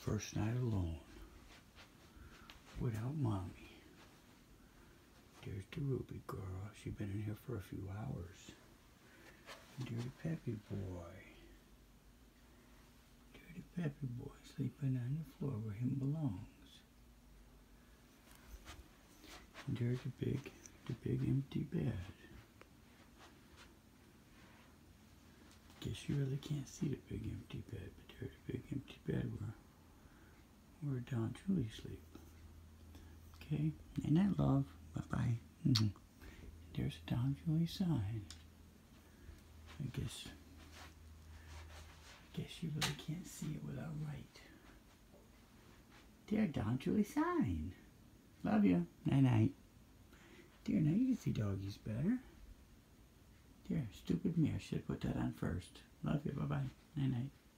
first night alone without Mommy. There's the Ruby girl. She's been in here for a few hours. Dirty Peppy boy. Dirty Peppy boy sleeping on the floor where him belongs. And there's the big empty bed. Guess you really can't see the big empty bed, but there's a big empty bed where Don Julie sleep. Okay, and that love. Bye-bye. There's a Don Julie sign. I guess you really can't see it without right. There, Don Julie sign. Love you. Night-night. There, now you can see doggies better. There, stupid me. I should have put that on first. Love you. Bye-bye. Night-night.